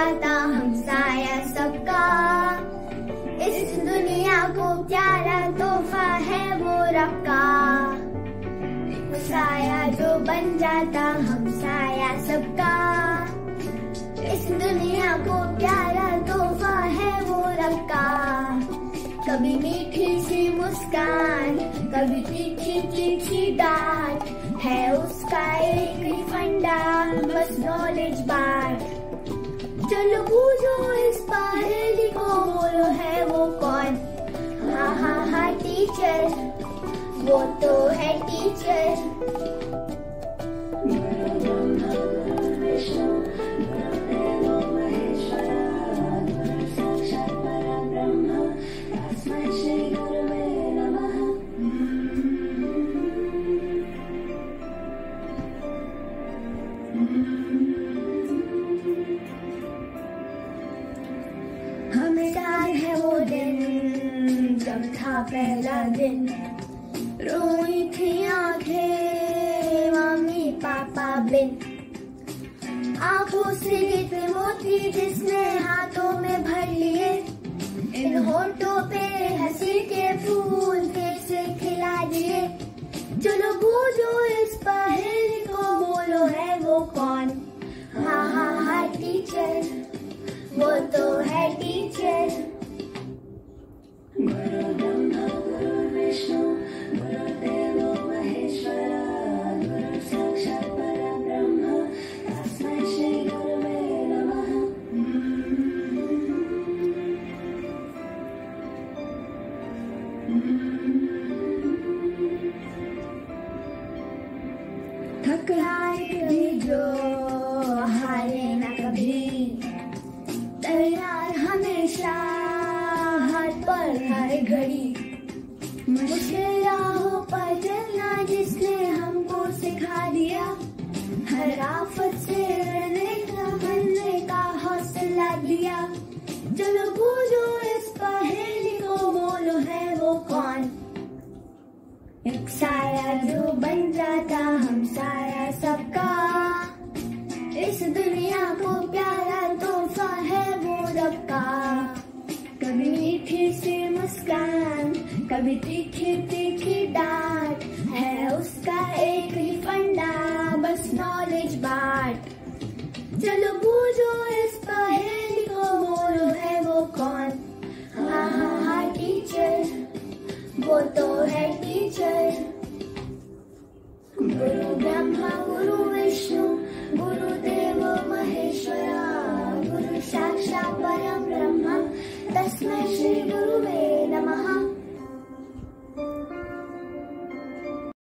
जाता हमसाया सबका। इस दुनिया को प्यारा तोहफा है वो रब का। साया जो बन जाता हमसाया सबका। इस दुनिया को प्यारा तोहफा है वो रब का। कभी मीठी सी मुस्कान, कभी तीखी तीखी डांट, है उसका एक ही फंडा, बस नॉलेज बांट। चलो पूछो इस पहेली को, बोलो है वो कौन? हाँ हाँ हाँ टीचर, वो तो है टीचर। हमें याद है वो दिन जब था पहला दिन, रोई थी आंखें मम्मी पापा बिन। आंखों से गिरते मोती जिसने हाथों में भर लिए, इन होठों पे हंसी के फूल फिर से खिला दिए। चलो बूझो इस पहेली को, बोलो है वो कौन? हाँ हाँ हाँ टीचर, वो तो है टीचर। गुरु ब्रह्मा गुरु विष्णु गुरुदेवो महेश्वरा, गुरु साक्षात् परब्रह्म तस्मै श्री गुरुवे नमः। ठकराए कभी जो हारे न कभी, तैयार हमेशा हर पल हर घड़ी। मुश्किल राहों पर चलना जिसने हमको सिखा दिया, हर आफत से लड़ने का बनने का हौसला दिया। चलो बूझो इस पहेली को, बोलो है वो कौन? एक साया जो बन जाता हमसाया सबका। इस दुनिया को प्यारा तोहफा है वो रब का। कभी मीठी सी मुस्कान, कभी तीखी तीखी डांट, है उसका एक ही फंडा, बस नॉलेज बांट। चलो बूझो इस पहेली को, बोलो है वो कौन? हाँ हाँ हाँ टीचर, वो तो है टीचर। गुरु ब्रह्मा गुरु